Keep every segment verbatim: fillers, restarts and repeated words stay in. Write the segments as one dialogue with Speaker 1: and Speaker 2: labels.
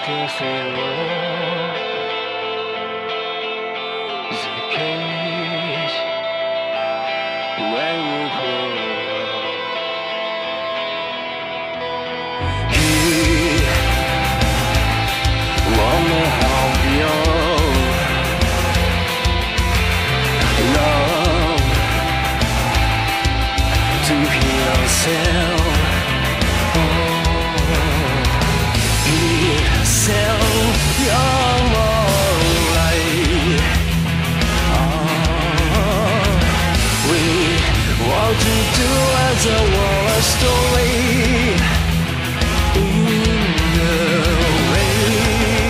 Speaker 1: けせよ世界上をほHe wanna help you Love to heal yourself Yourself, you're alright. Oh, we want to do as a war story in the way.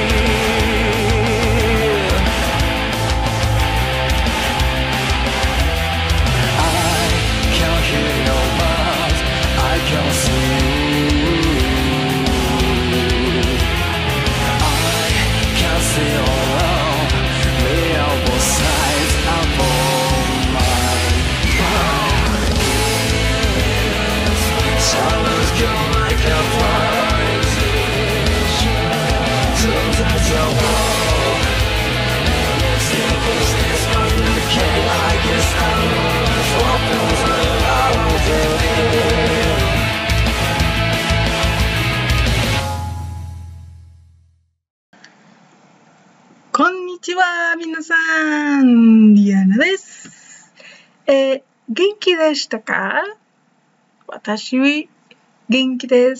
Speaker 1: I can hear your words, I can see you. See all around, lay out both sides of all my mind. Silence come like a fire. Sometimes I walk. Still business on the cake. I guess I love what goes around the
Speaker 2: こんにちは、皆さん。リアナです。えー、元気でしたか？私、元気です。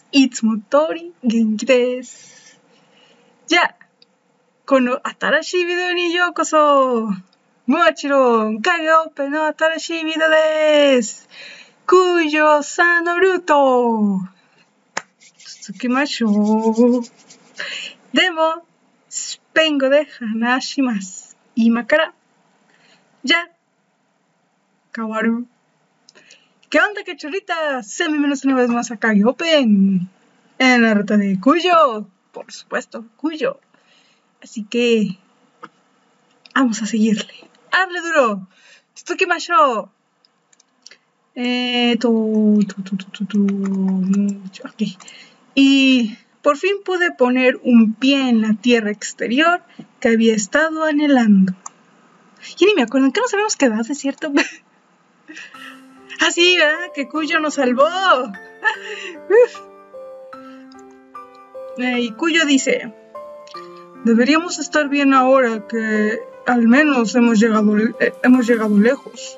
Speaker 2: いつも通り元気です。じゃあ、この新しいビデオにようこそ。もちろん、影オペの新しいビデオです。九条さんのルート。続きましょう。でも、スペイン語で話します。今から。Ya. Kawaru. ¿Qué onda, cachorrita? Sean bienvenidos una vez más a Kage Open. En la ruta de Cuyo. Por supuesto, Cuyo. Así que... vamos a seguirle. ¡Hable duro! ¡Tsukimashou! Eh... Tu, tu, tu, tu, tu, tu. Ok. Y... por fin pude poner un pie en la tierra exterior que había estado anhelando. Ya ni me acuerdo, ¿en qué nos habíamos quedado, es cierto? Ah, sí, ¿verdad? Que Cuyo nos salvó. eh, y Cuyo dice, deberíamos estar bien ahora que al menos hemos llegado, eh, hemos llegado lejos.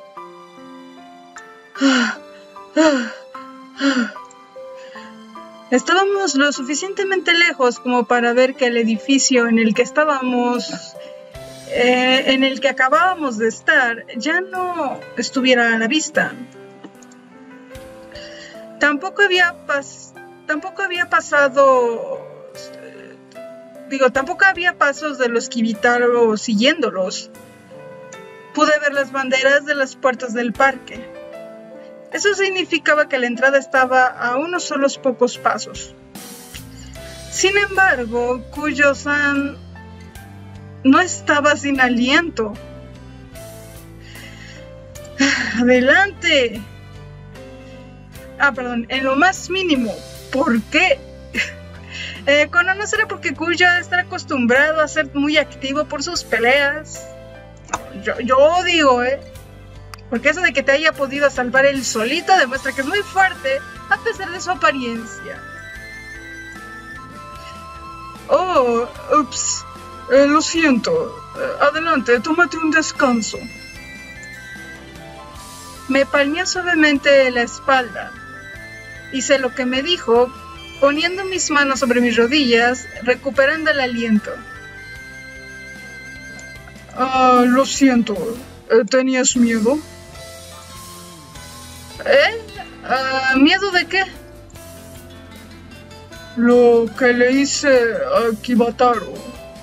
Speaker 2: Estábamos lo suficientemente lejos como para ver que el edificio en el que estábamos, eh, en el que acabábamos de estar, ya no estuviera a la vista. Tampoco había, pas tampoco había pasado, eh, digo, tampoco había pasos de los Kibitaro siguiéndolos. Pude ver las banderas de las puertas del parque. Eso significaba que la entrada estaba a unos solos pocos pasos. Sin embargo, Kujo-san no estaba sin aliento. ¡Adelante! Ah, perdón, en lo más mínimo. ¿Por qué? eh, Cuando no será porque Kujo está acostumbrado a ser muy activo por sus peleas. Yo, yo digo, ¿eh? Porque eso de que te haya podido salvar él solito demuestra que es muy fuerte, a pesar de su apariencia. Oh, ups, eh, lo siento. Eh, adelante, tómate un descanso. Me palmeó suavemente la espalda. Hice lo que me dijo, poniendo mis manos sobre mis rodillas, recuperando el aliento. Ah, lo siento. Eh, ¿Tenías miedo? ¿Eh? Uh, ¿Miedo de qué? Lo que le hice a Kibataro.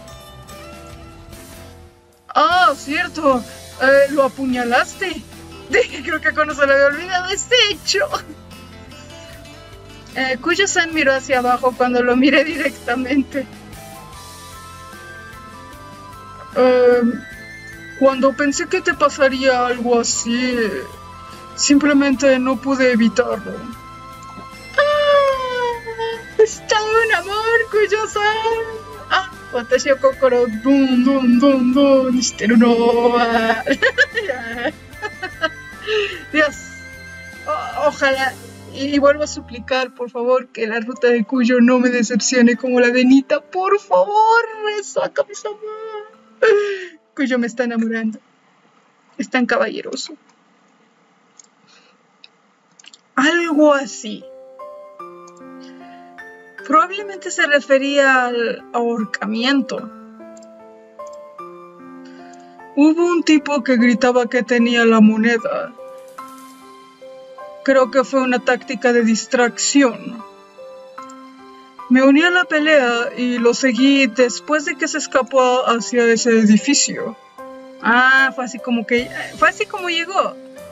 Speaker 2: Ah, cierto. Eh, ¿Lo apuñalaste? Creo que cuando se le había olvidado ese hecho. Eh, Kujo-san miró hacia abajo cuando lo miré directamente. Eh, cuando pensé que te pasaría algo así... simplemente no pude evitarlo. ¡Ah! ¡Está amor, Kujo-san. Ah, watashi o kokoro dun dun dun dun shiteru no wa. Dios, o ojalá, y, y vuelvo a suplicar, por favor, que la ruta de Kujo no me decepcione como la de Nita. Por favor, rezo a Kami-sama. Kujo me está enamorando. Es tan caballeroso. Algo así. Probablemente se refería al ahorcamiento. Hubo un tipo que gritaba que tenía la moneda. Creo que fue una táctica de distracción. Me uní a la pelea y lo seguí después de que se escapó hacia ese edificio. Ah, fue así como que... Fue así como llegó.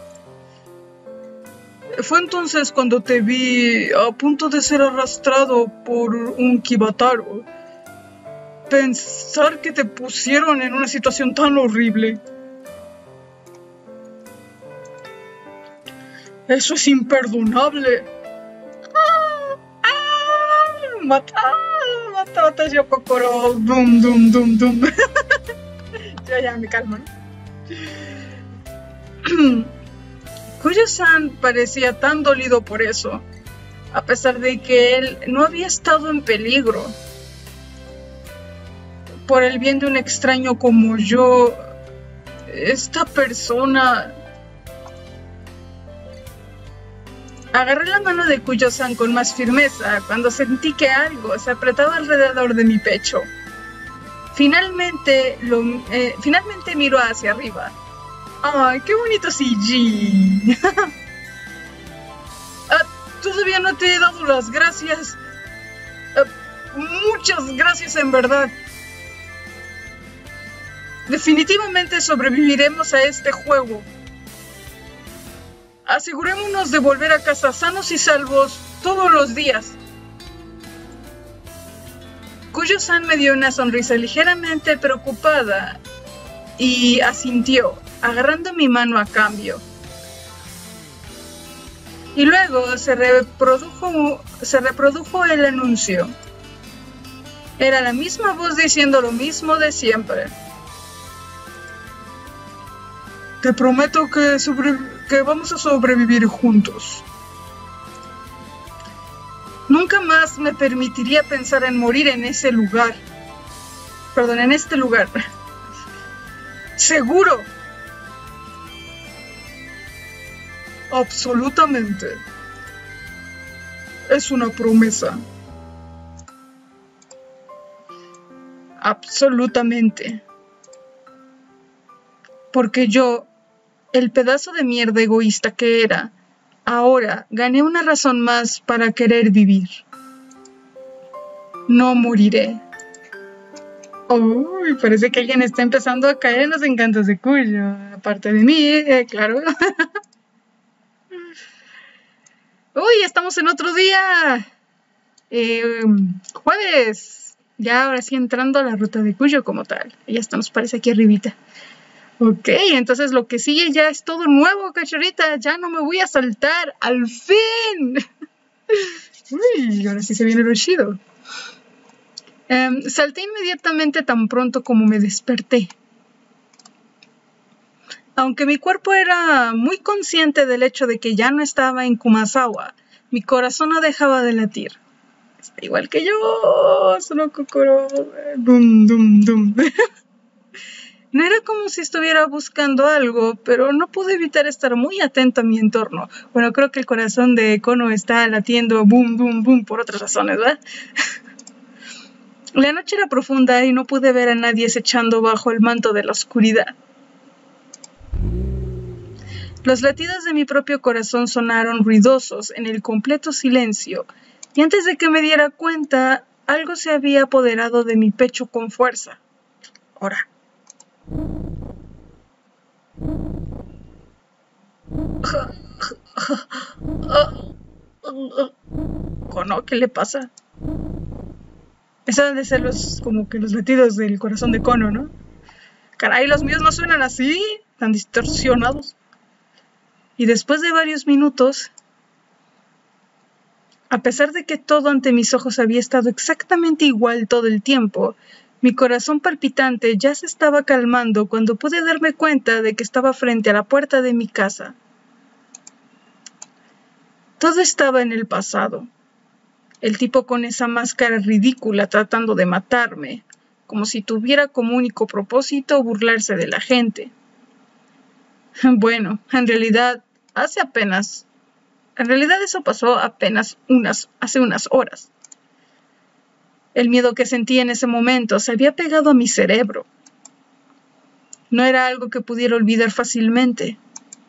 Speaker 2: Fue entonces cuando te vi a punto de ser arrastrado por un Kibataro. Pensar que te pusieron en una situación tan horrible. Eso es imperdonable. ¡Ah! ¡Ah! ¡Mata! ¡Mata! ¡Mata! Yo kokoro. ¡Dum, dum, dum, dum! Ya, ya, me calmo, ¿no? Kujo-san parecía tan dolido por eso, a pesar de que él no había estado en peligro. Por el bien de un extraño como yo, esta persona... Agarré la mano de Kujo-san con más firmeza cuando sentí que algo se apretaba alrededor de mi pecho. Finalmente, lo, eh, finalmente miró hacia arriba. ¡Ay, qué bonito C G! ah, todavía no te he dado las gracias. Ah, muchas gracias en verdad. Definitivamente sobreviviremos a este juego. Asegurémonos de volver a casa sanos y salvos todos los días. Kujo-san me dio una sonrisa ligeramente preocupada y asintió, agarrando mi mano a cambio. Y luego se reprodujo, se reprodujo el anuncio. Era la misma voz diciendo lo mismo de siempre. Te prometo que, sobre, que vamos a sobrevivir juntos. Nunca más me permitiría pensar en morir en ese lugar. Perdón, en este lugar. Seguro. Absolutamente. Es una promesa. Absolutamente. Porque yo, el pedazo de mierda egoísta que era, ahora gané una razón más para querer vivir. No moriré. Uy, parece que alguien está empezando a caer en los encantos de Kujo. Aparte de mí, eh, claro. Uy, estamos en otro día. Eh, jueves. Ya ahora sí entrando a la ruta de Kujo como tal. Ya está, nos parece aquí arribita. Ok, entonces lo que sigue ya es todo nuevo, cachorrita. Ya no me voy a saltar. ¡Al fin! Uy, ahora sí se viene lo chido. Um, salté inmediatamente tan pronto como me desperté. Aunque mi cuerpo era muy consciente del hecho de que ya no estaba en Kumasawa, mi corazón no dejaba de latir. Está igual que yo, solo kokoro. Dum, dum, dum. No era como si estuviera buscando algo, pero no pude evitar estar muy atento a mi entorno. Bueno, creo que el corazón de Kono está latiendo boom, boom, boom por otras razones, ¿verdad? La noche era profunda y no pude ver a nadie acechando bajo el manto de la oscuridad. Los latidos de mi propio corazón sonaron ruidosos en el completo silencio, y antes de que me diera cuenta, algo se había apoderado de mi pecho con fuerza. Ahora. Kono, ¿qué le pasa? Esos han de ser los, como que los latidos del corazón de Kono, ¿no? Caray, los míos no suenan así, tan distorsionados. Y después de varios minutos, A pesar de que todo ante mis ojos había estado exactamente igual todo el tiempo, mi corazón palpitante ya se estaba calmando cuando pude darme cuenta de que estaba frente a la puerta de mi casa. Todo estaba en el pasado. El tipo con esa máscara ridícula tratando de matarme, como si tuviera como único propósito burlarse de la gente. Bueno, en realidad, hace apenas... En realidad eso pasó apenas unas, hace unas horas. El miedo que sentí en ese momento se había pegado a mi cerebro. No era algo que pudiera olvidar fácilmente.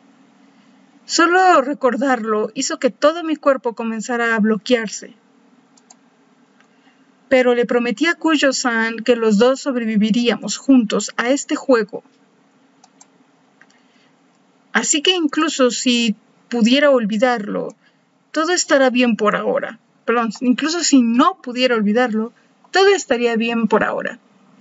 Speaker 2: Solo recordarlo hizo que todo mi cuerpo comenzara a bloquearse. Pero le prometí a Kujo-san que los dos sobreviviríamos juntos a este juego. Así que incluso si pudiera olvidarlo, todo estará bien por ahora. Perdón, incluso si no pudiera olvidarlo, todo estaría bien por ahora.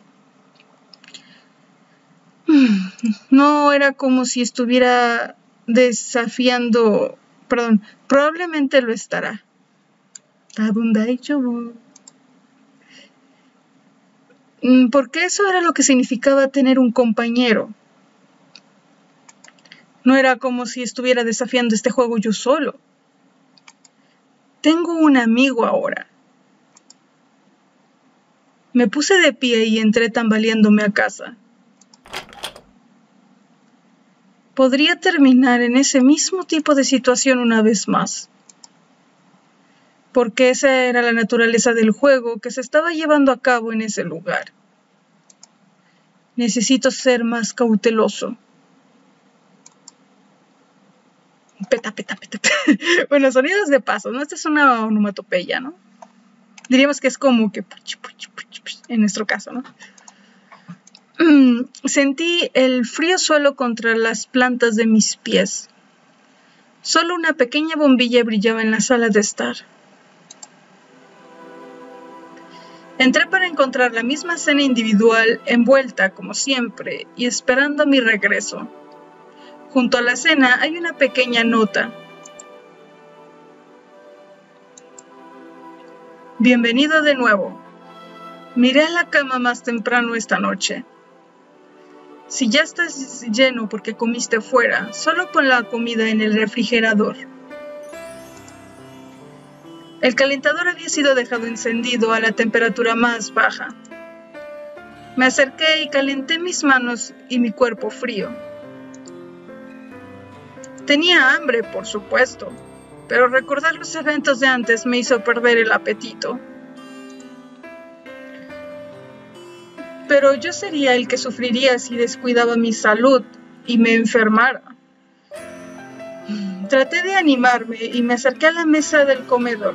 Speaker 2: No era como si estuviera desafiando... Perdón, probablemente lo estará. Porque eso era lo que significaba tener un compañero. No era como si estuviera desafiando este juego yo solo. Tengo un amigo ahora. Me puse de pie y entré tambaleándome a casa. Podría terminar en ese mismo tipo de situación una vez más. Porque esa era la naturaleza del juego que se estaba llevando a cabo en ese lugar. Necesito ser más cauteloso. Peta, peta, peta, peta. Bueno, sonidos de paso, ¿no? Esta es una onomatopeya, ¿no? Diríamos que es como que... En nuestro caso, ¿no? Mm, sentí el frío suelo contra las plantas de mis pies. Solo una pequeña bombilla brillaba en la sala de estar. Entré para encontrar la misma cena individual, envuelta, como siempre, y esperando mi regreso. Junto a la cena hay una pequeña nota. Bienvenido de nuevo. Miré a la cama más temprano esta noche. Si ya estás lleno porque comiste fuera, solo pon la comida en el refrigerador. El calentador había sido dejado encendido a la temperatura más baja. Me acerqué y calenté mis manos y mi cuerpo frío. Tenía hambre, por supuesto, pero recordar los eventos de antes me hizo perder el apetito. Pero yo sería el que sufriría si descuidaba mi salud y me enfermara. Traté de animarme y me acerqué a la mesa del comedor.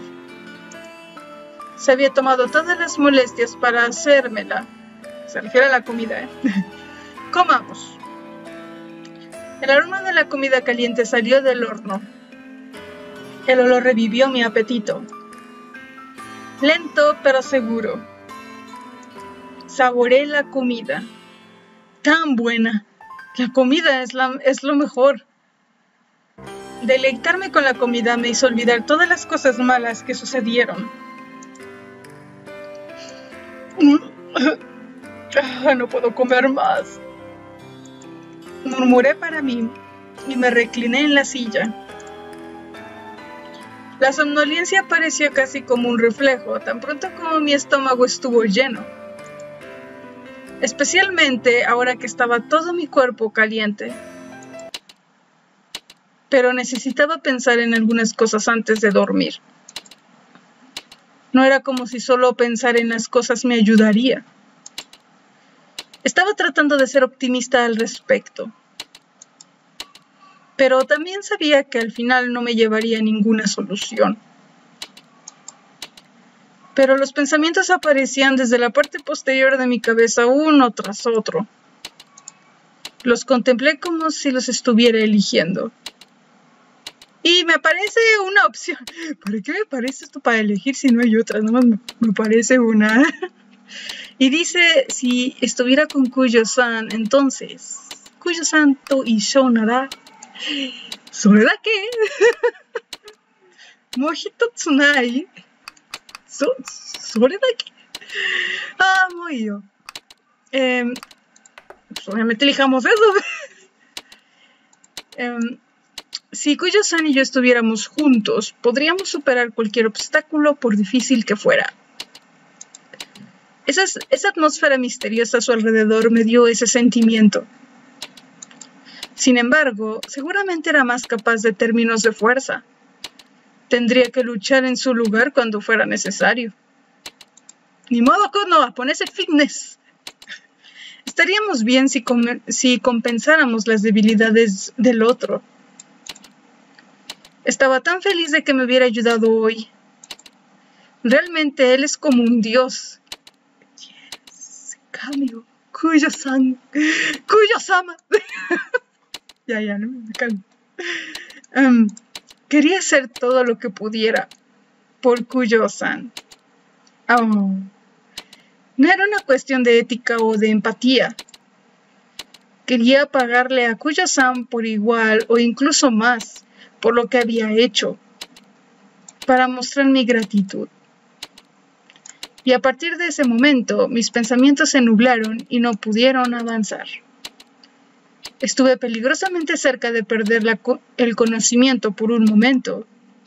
Speaker 2: Se había tomado todas las molestias para hacérmela. Se refiere a la comida, ¿eh? Comamos. El aroma de la comida caliente salió del horno. El olor revivió mi apetito. Lento pero seguro. Saboreé la comida. Tan buena. La comida es, la, es lo mejor. Deleitarme con la comida me hizo olvidar todas las cosas malas que sucedieron. No puedo comer más. Murmuré para mí y me recliné en la silla. La somnolencia pareció casi como un reflejo, tan pronto como mi estómago estuvo lleno. Especialmente ahora que estaba todo mi cuerpo caliente. Pero necesitaba pensar en algunas cosas antes de dormir. No era como si solo pensar en las cosas me ayudaría. Estaba tratando de ser optimista al respecto. Pero también sabía que al final no me llevaría a ninguna solución. Pero los pensamientos aparecían desde la parte posterior de mi cabeza uno tras otro. Los contemplé como si los estuviera eligiendo. Y me parece una opción. ¿Para qué me parece esto para elegir si no hay otra? Nada más me, me parece una. Y dice, si estuviera con Kujo-san, entonces, Kujo-san to issou nara, ¿soledad qué? Mojito Tsunai. So, ¿Soredaki? Ah, muy yo. Eh, pues obviamente elijamos eso. eh, si Kuyo-san y yo estuviéramos juntos, podríamos superar cualquier obstáculo por difícil que fuera. Esa, esa atmósfera misteriosa a su alrededor me dio ese sentimiento. Sin embargo, seguramente era más capaz de términos de fuerza. Tendría que luchar en su lugar cuando fuera necesario. Ni modo, Kono, ponese fitness. Estaríamos bien si, si compensáramos las debilidades del otro. Estaba tan feliz de que me hubiera ayudado hoy. Realmente él es como un dios. Yes, cambio. Kuyo-san. Kuyo-sama. ya, ya, no me calmo. Um, quería hacer todo lo que pudiera por Kuyo-san. Oh. No era una cuestión de ética o de empatía. Quería pagarle a Kuyo-san por igual o incluso más por lo que había hecho, para mostrar mi gratitud. Y a partir de ese momento, mis pensamientos se nublaron y no pudieron avanzar. Estuve peligrosamente cerca de perder la co- el conocimiento por un momento.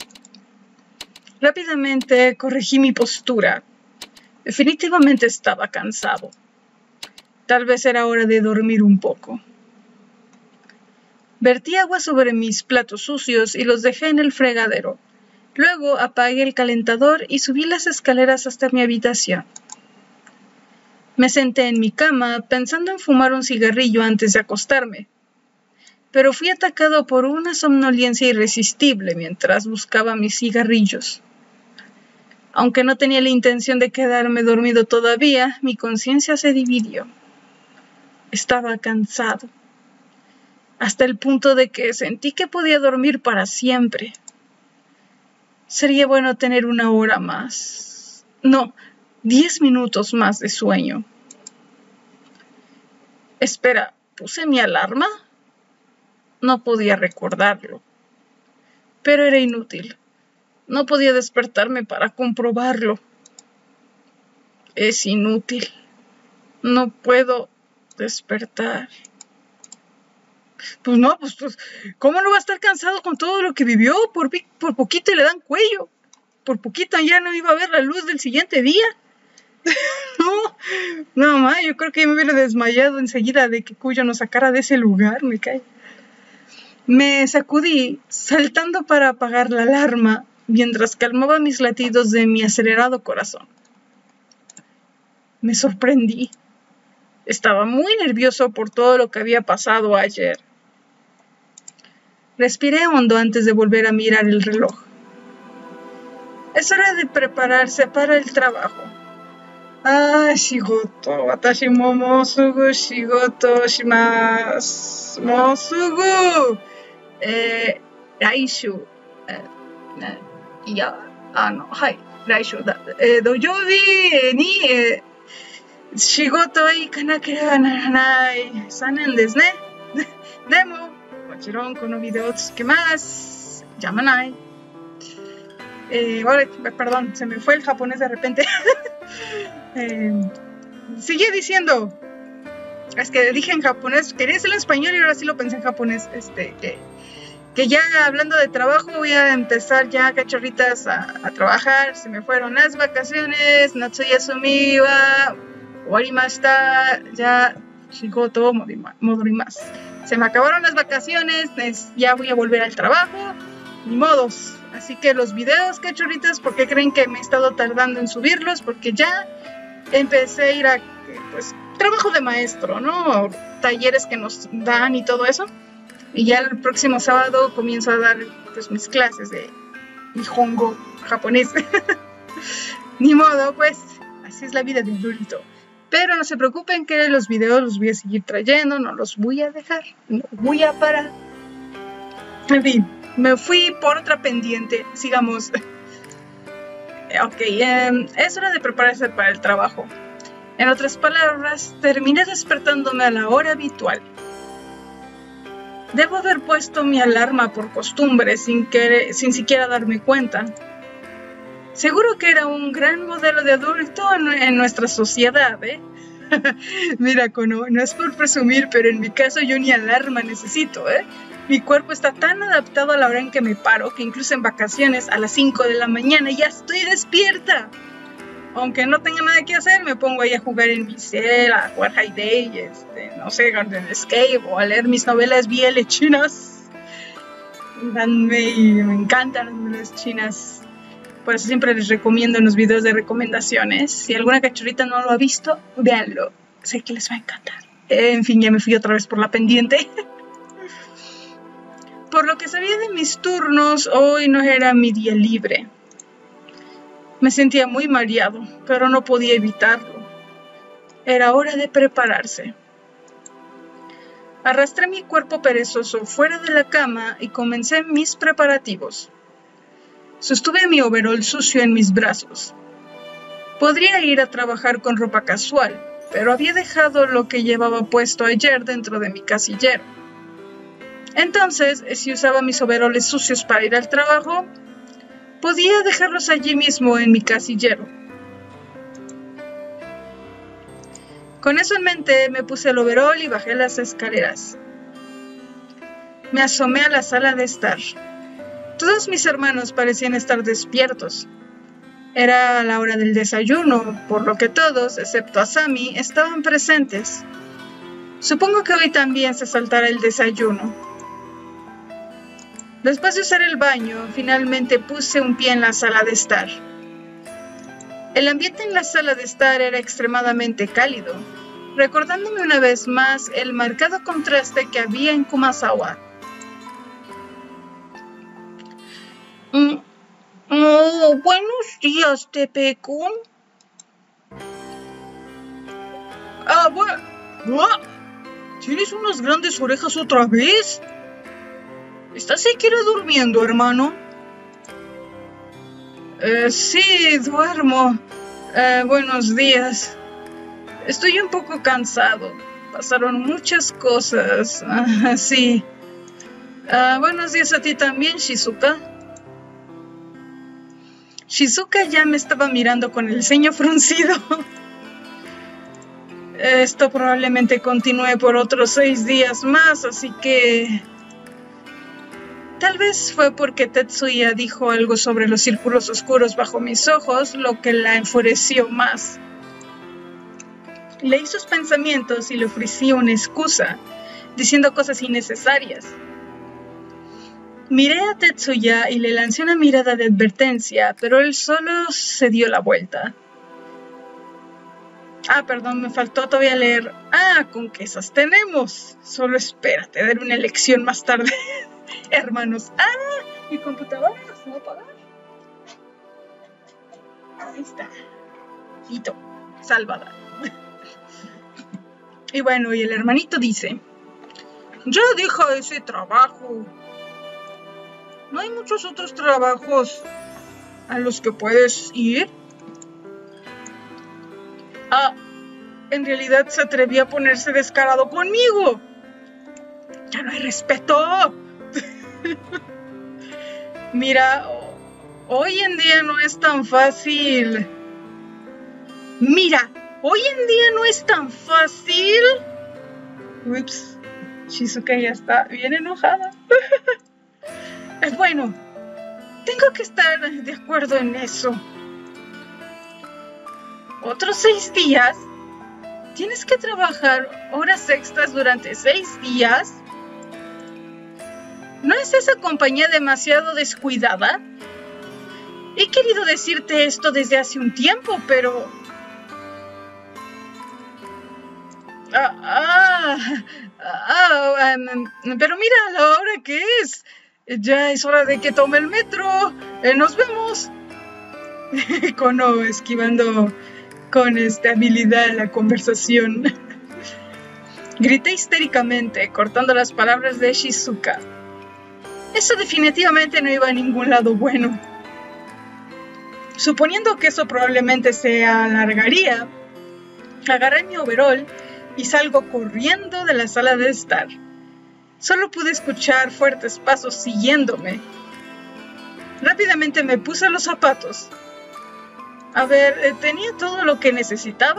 Speaker 2: Rápidamente corregí mi postura. Definitivamente estaba cansado. Tal vez era hora de dormir un poco. Vertí agua sobre mis platos sucios y los dejé en el fregadero. Luego apagué el calentador y subí las escaleras hasta mi habitación. Me senté en mi cama pensando en fumar un cigarrillo antes de acostarme. Pero fui atacado por una somnolencia irresistible mientras buscaba mis cigarrillos. Aunque no tenía la intención de quedarme dormido todavía, mi conciencia se dividió. Estaba cansado, hasta el punto de que sentí que podía dormir para siempre. Sería bueno tener una hora más. No, diez minutos más de sueño. Espera, ¿puse mi alarma? No podía recordarlo. Pero era inútil. No podía despertarme para comprobarlo. Es inútil. No puedo despertar. Pues no, pues, pues, ¿cómo no va a estar cansado con todo lo que vivió? Por, por poquito y le dan cuello. Por poquito ya no iba a ver la luz del siguiente día. no, no, ma, yo creo que me hubiera desmayado enseguida de que Kuyo nos sacara de ese lugar, me cae. Me sacudí, saltando para apagar la alarma, mientras calmaba mis latidos de mi acelerado corazón. Me sorprendí. Estaba muy nervioso por todo lo que había pasado ayer. Respiré hondo antes de volver a mirar el reloj. Es hora de prepararse para el trabajo. Ah, shigoto. Watashi mo mou sugu shigoto shimasu. Mou sugu. Eh, raishu. Eh, eh, いや、あの、はい、来週だ。えー、土曜日に、えー、仕事へ行かなければならない。残念ですね。でも、もちろんこのビデオを続けます。llamaない。Eh, vale, perdón, se me fue el japonés de repente. eh, sigue diciendo. Es que dije en japonés, quería decirlo en español y ahora sí lo pensé en japonés. Este, que, que ya hablando de trabajo voy a empezar ya cachorritas a, a trabajar. Se me fueron las vacaciones. Natsuya sumi wa owarimashita. Ya shigoto modorimasu. Se me acabaron las vacaciones. Ya voy a volver al trabajo. Ni modos. Así que los videos, cachorritas, ¿por qué creen que me he estado tardando en subirlos? Porque ya empecé a ir a, pues, trabajo de maestro, ¿no? Talleres que nos dan y todo eso. Y ya el próximo sábado comienzo a dar, pues, mis clases de Nihongo japonés. Ni modo, pues, así es la vida de adulto. Pero no se preocupen que los videos los voy a seguir trayendo, no los voy a dejar, no voy a parar. En fin. Me fui por otra pendiente. Sigamos. Ok, eh, es hora de prepararse para el trabajo. En otras palabras, terminé despertándome a la hora habitual. Debo haber puesto mi alarma por costumbre sin, querer, sin siquiera darme cuenta. Seguro que era un gran modelo de adulto en, en nuestra sociedad, ¿eh? Mira, Kono, no es por presumir, pero en mi caso yo ni alarma necesito, ¿eh? Mi cuerpo está tan adaptado a la hora en que me paro que incluso en vacaciones a las cinco de la mañana ya estoy despierta. Aunque no tenga nada que hacer, me pongo ahí a jugar en mi cel, a jugar High Day, este, no sé, Garden Escape, o a leer mis novelas B L chinas. Me, me encantan las novelas chinas. Por eso siempre les recomiendo en los videos de recomendaciones. Si alguna cachorrita no lo ha visto, véanlo. Sé que les va a encantar. En fin, ya me fui otra vez por la pendiente. Por lo que sabía de mis turnos, hoy no era mi día libre. Me sentía muy mareado, pero no podía evitarlo. Era hora de prepararse. Arrastré mi cuerpo perezoso fuera de la cama y comencé mis preparativos. Sostuve mi overol sucio en mis brazos. Podría ir a trabajar con ropa casual, pero había dejado lo que llevaba puesto ayer dentro de mi casillero. Entonces, si usaba mis overoles sucios para ir al trabajo, podía dejarlos allí mismo en mi casillero. Con eso en mente, me puse el overol y bajé las escaleras. Me asomé a la sala de estar. Todos mis hermanos parecían estar despiertos. Era la hora del desayuno, por lo que todos, excepto Asami, estaban presentes. Supongo que hoy también se saltará el desayuno. Después de usar el baño, finalmente puse un pie en la sala de estar. El ambiente en la sala de estar era extremadamente cálido, recordándome una vez más el marcado contraste que había en Kumasawa. Mm, oh, buenos días, Tepe-kun. Ah, bueno. ¿Tienes unas grandes orejas otra vez? ¿Estás siquiera durmiendo, hermano? Eh, sí, duermo. Eh, buenos días. Estoy un poco cansado. Pasaron muchas cosas. Ah, sí. Ah, buenos días a ti también, Shizuka. Shizuka ya me estaba mirando con el ceño fruncido. Esto probablemente continúe por otros seis días más, así que... Tal vez fue porque Tetsuya dijo algo sobre los círculos oscuros bajo mis ojos, lo que la enfureció más. Leí sus pensamientos y le ofrecí una excusa, diciendo cosas innecesarias. Miré a Tetsuya y le lancé una mirada de advertencia, pero él solo se dio la vuelta. Ah, perdón, me faltó todavía leer. Ah, ¿con qué esas tenemos? Solo espérate, daré una lección más tarde. Hermanos. Ah, mi computadora se va a apagar. Ahí está. Listo. Salvada. Y bueno, y el hermanito dice: ya deja ese trabajo. ¿No hay muchos otros trabajos a los que puedes ir? Ah, en realidad se atrevía a ponerse descarado conmigo. Ya no hay respeto. Mira, hoy en día no es tan fácil. Mira, hoy en día no es tan fácil. Ups, Shizuka ya está bien enojada. Bueno, tengo que estar de acuerdo en eso. ¿Otros seis días? ¿Tienes que trabajar horas extras durante seis días? ¿No es esa compañía demasiado descuidada? He querido decirte esto desde hace un tiempo, pero... Ah, ah, ah, um, pero mira la hora que es. Ya es hora de que tome el metro. Eh, nos vemos. Kono esquivando con esta habilidad la conversación. Grité histéricamente, cortando las palabras de Shizuka. Eso definitivamente no iba a ningún lado bueno. Suponiendo que eso probablemente se alargaría, agarré mi overol y salgo corriendo de la sala de estar. Solo pude escuchar fuertes pasos siguiéndome. Rápidamente me puse los zapatos. A ver, eh, ¿tenía todo lo que necesitaba?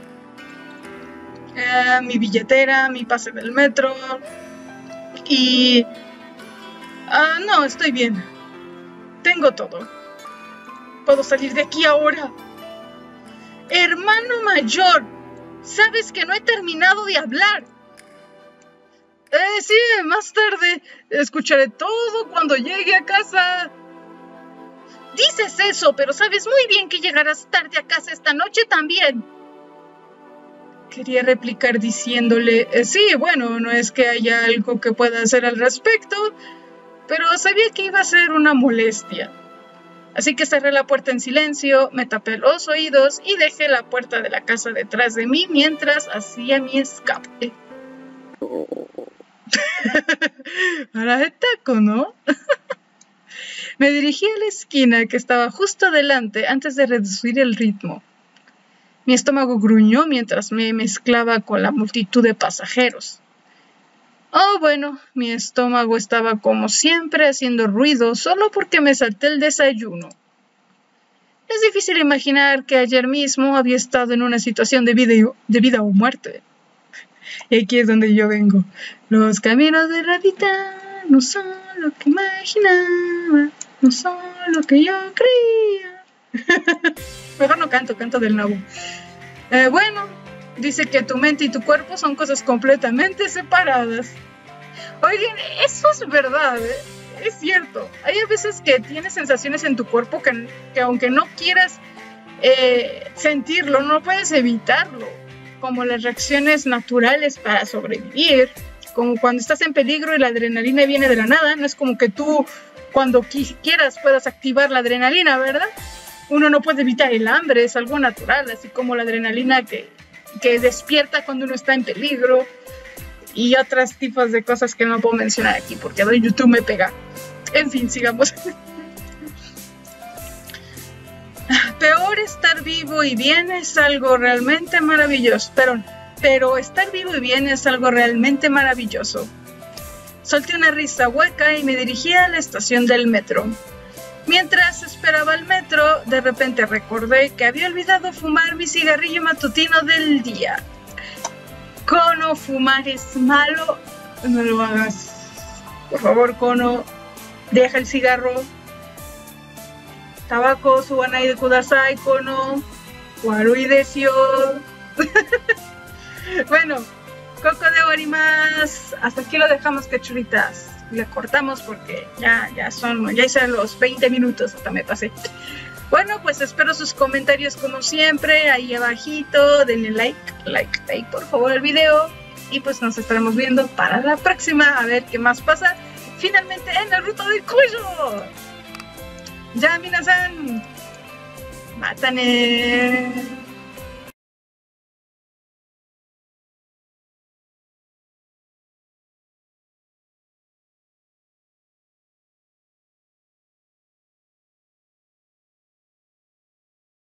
Speaker 2: Eh, mi billetera, mi pase del metro y... Ah, no, estoy bien. Tengo todo. Puedo salir de aquí ahora. Hermano mayor, sabes que no he terminado de hablar. Eh, sí, más tarde escucharé todo cuando llegue a casa. Dices eso, pero sabes muy bien que llegarás tarde a casa esta noche también. Quería replicar diciéndole, eh, sí, bueno, no es que haya algo que pueda hacer al respecto, pero sabía que iba a ser una molestia. Así que cerré la puerta en silencio, me tapé los oídos y dejé la puerta de la casa detrás de mí mientras hacía mi escape. Ahora es taco, ¿no? Me dirigí a la esquina que estaba justo delante antes de reducir el ritmo. Mi estómago gruñó mientras me mezclaba con la multitud de pasajeros. Oh, bueno, mi estómago estaba como siempre haciendo ruido solo porque me salté el desayuno. Es difícil imaginar que ayer mismo había estado en una situación de vida, de vida o muerte. Y aquí es donde yo vengo. Los caminos de la vida no son lo que imaginaba, no son lo que yo creía. Mejor no canto, canto del nabo. Eh, bueno, dice que tu mente y tu cuerpo son cosas completamente separadas. Oigan, eso es verdad, ¿eh? Es cierto. Hay a veces que tienes sensaciones en tu cuerpo que, que aunque no quieras eh, sentirlo, no puedes evitarlo. Como las reacciones naturales para sobrevivir, como cuando estás en peligro y la adrenalina viene de la nada. No es como que tú cuando quieras puedas activar la adrenalina, ¿verdad? Uno no puede evitar el hambre, es algo natural, así como la adrenalina que, que despierta cuando uno está en peligro y otros tipos de cosas que no puedo mencionar aquí porque YouTube me pega. En fin, sigamos. Peor estar vivo y bien es algo realmente maravilloso. Pero, pero estar vivo y bien es algo realmente maravilloso. Solté una risa hueca y me dirigí a la estación del metro. Mientras esperaba el metro, de repente recordé que había olvidado fumar mi cigarrillo matutino del día. Kono, fumar es malo. No lo hagas. Por favor, Kono, deja el cigarro. Tabaco, subanai de kudasai, Kono. Warui desu yo. Bueno, Coco de Orimas. Hasta aquí lo dejamos, cachuritas. Le cortamos porque ya, ya son, ya hice los veinte minutos, hasta me pasé. Bueno, pues espero sus comentarios como siempre, ahí abajito, denle like, like, like por favor al video. Y pues nos estaremos viendo para la próxima, a ver qué más pasa finalmente en la ruta del cuello. Ya, minasan, mátane.